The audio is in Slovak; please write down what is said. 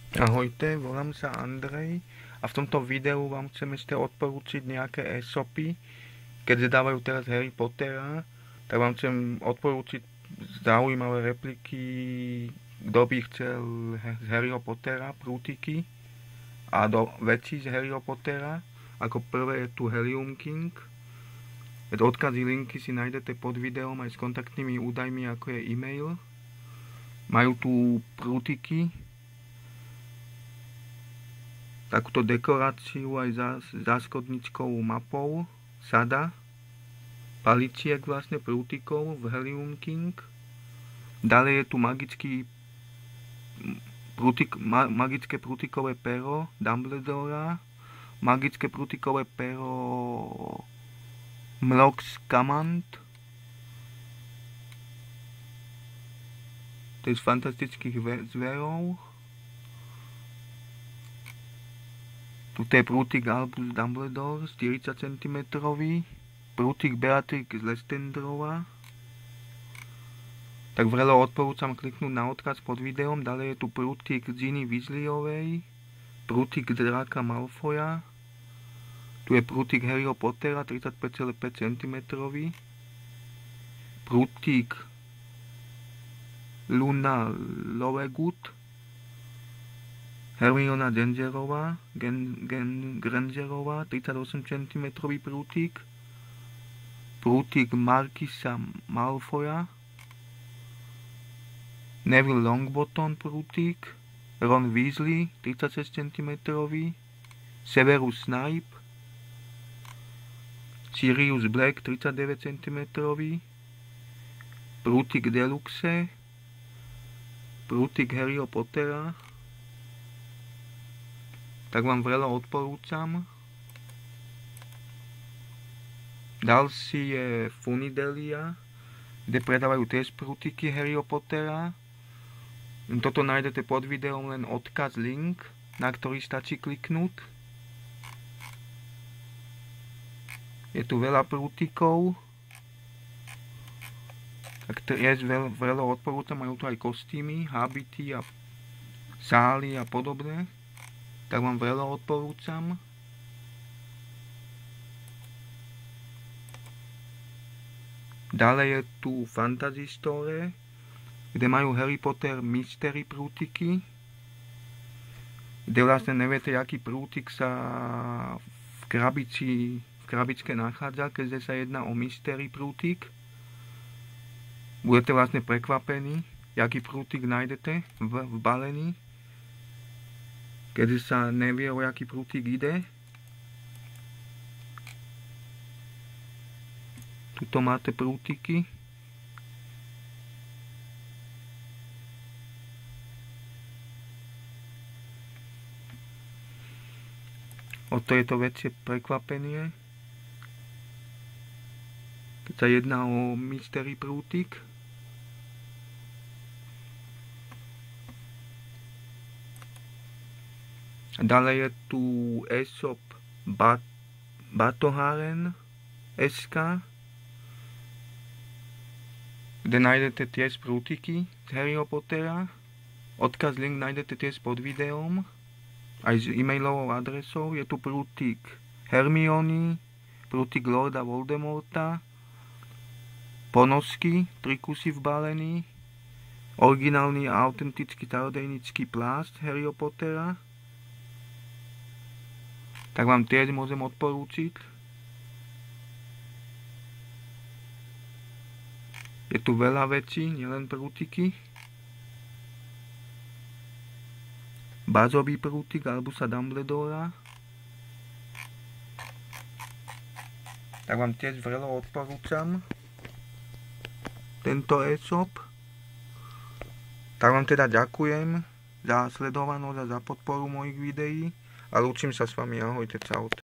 Ahojte, volám sa Andrej a v tomto videu vám chcem ešte odporúčiť nejaké e-shopy. Keďže dávajú teraz Harry Pottera, tak vám chcem odporúčiť zaujímavé repliky, kto by chcel z Harryho Pottera, prútiky a veci z Harryho Pottera. Ako prvé je tu Helium King. Odkazy, linky si nájdete pod videom aj s kontaktnými údajmi, ako je e-mail. Majú tu prútiky, takúto dekoráciu aj záškodníčkovou mapou, sada, paliciek vlastne prútikov v Helium King. Ďalej je tu magické prútikové pero Dumbledora, magické prútikové pero Mlok Scamander. To je z fantastických zverov. Tuto je prútik Albus Dumbledore, 40 cm, prútik Beatrix Lestrangeová. Tak vrelo odporúčam kliknúť na odkaz pod videom. Ďalej je tu prútik Ginny Weasleyovej, prútik Dráka Malfoja. Tu je prútik Harryho Pottera, 35,5 cm, prútik Luna Lovegood, Hermiona Grangerová, 38 cm prútik, prútik Markisa Malfoja, Neville Longbottom prútik, Ron Weasley, 36 cm, Severus Snape, Sirius Black, 39 cm, prútik Deluxe, prútik Harryho Pottera. Tak vám veľa odporúčam. Ďalší je Funidelia, kde predávajú tiež prútiky Harryho Pottera. Toto nájdete pod videom, len odkaz, link, na ktorý stačí kliknúť. Je tu veľa prútikov. Tak tiež veľa odporúčam, majú tu aj kostýmy, habity a sály a podobné. Tak vám veľa odporúčam. Ďalej je tu Fantasy Store, kde majú Harry Potter mystery prútiky, kde vlastne neviete, aký prútik sa v krabičke nachádza, keďže sa jedná o mystery prútik. Budete vlastne prekvapení, aký prútik nájdete v balení, keďže sa nevie, o aký prútik ide. Tuto máte prútiky. O tejto veci je prekvapenie, keď sa jedná o mystery prútik. Ďalej je tu e-shop Batoharen SK, kde nájdete tiež prútiky z Harryho Pottera. Odkaz, link nájdete tiež pod videom, aj s e-mailovou adresou. Je tu prútik Hermiony, prútik Lorda Voldemorta, ponosky, 3 kusy v balení, originálny a autentický čarodejnícky plášť Harryho Pottera. Tak vám tiež môžem odporúčiť. Je tu veľa vecí, nielen prútiky. Bazový prútik Albusa Dumbledora. Tak vám tiež veľa odporúčam tento e-shop. Tak vám teda ďakujem za sledovanosť a za podporu mojich videí. A lúčim sa s vami, ahojte, čaute.